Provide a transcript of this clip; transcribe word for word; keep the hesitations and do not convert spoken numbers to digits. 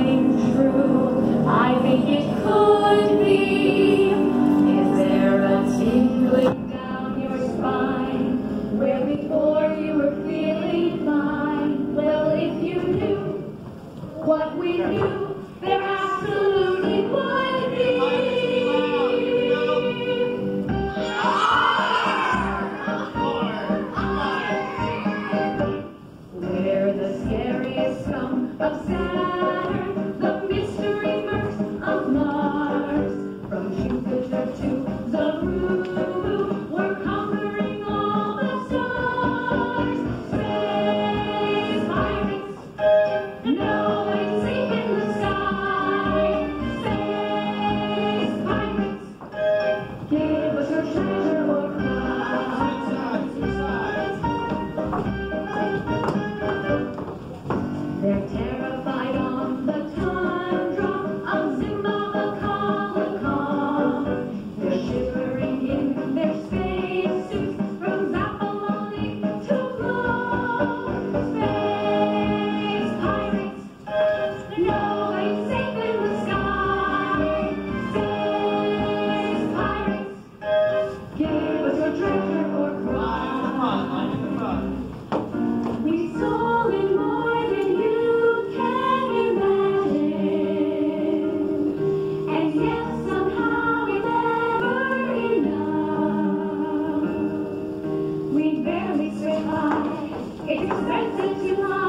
coming true. I think it could be. Is there a tingling down your spine where before you were feeling fine? Well, if you knew what we knew, there absolutely would be. Where the scariest scum of Saturn, the mystery mercs of Mars, from Jupiter to the Moon, we're conquering all the stars. Space pirates, no, it's safe in the sky. Space pirates, give us your treasure or cry. They're terrified on the tundra of Zimbabwe. They're shivering in their spacesuits from Zapaloni to Rome. Space pirates, no, it's safe in the sky. Space pirates, give us your treasure or cry. We stole in more than you can imagine, and yet somehow it's never enough. We barely survive, it's expensive to lie.